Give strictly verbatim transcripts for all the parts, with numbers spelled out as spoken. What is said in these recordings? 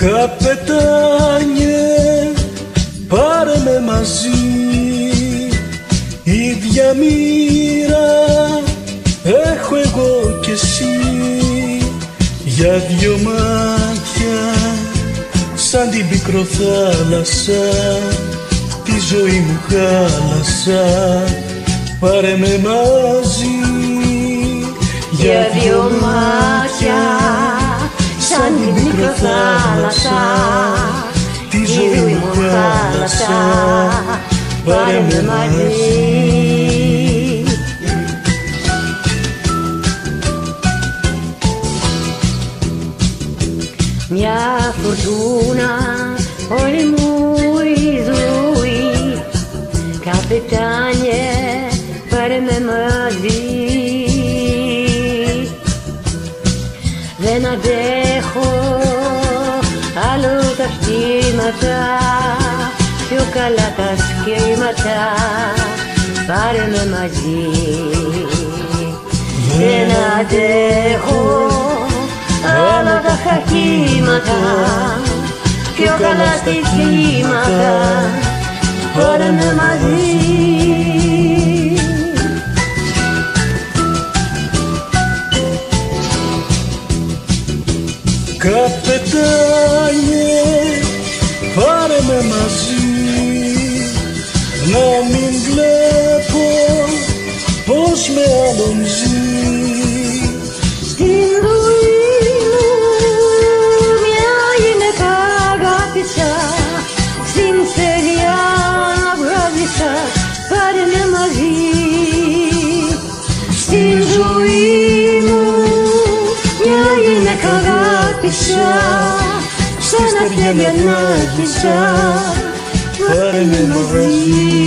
Καπετάνιε, πάρε με μαζί, ίδια μοίρα έχω εγώ κι εσύ. Για δυο μάτια σαν την πικροθάλασσα τη ζωή μου χάλασα, πάρε με μαζί. Για δυο μάτια σαν την πικροθάλασσα τη ζωή μου χάλασα, πάρε με μαζί. Μια φορτούνα όλη μου η ζωή, καπετάνιε, πάρε με μαζί. Δεν αντέχω άλλο τα χτήματα, πιο καλά τα σχήματα, πάρε με μαζί. Δεν αντέχω άλλα τα χακίματα, πιο καλά στοιχήματα, πάρε με μαζί. Καπετάνιε, πάρε με μαζί, να μην βλέπω πως με άλλον ζει. Στην ζωή μου μια γυναίκα αγάπησα, στην στεριά βγάζησα, πάρε με μαζί. Στην ζωή μου μια γυναίκα αγάπησα, σαν αστέρια να χύσα, πάρε με μαζί.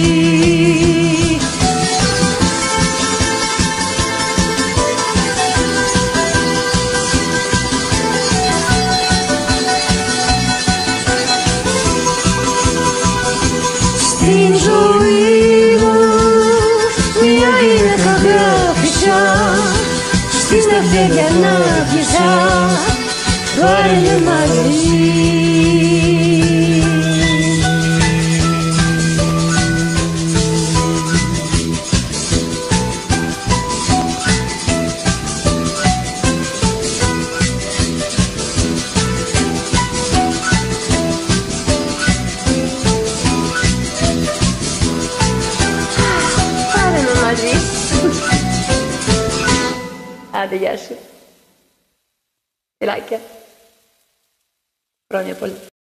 Στην ζωή μου μια γυναίκα αγάπησα, στην αστέρια να χύσα, πάρε με μαζί. Άντε, γεια σου. Φιλάκια. Χρόνια πολύ.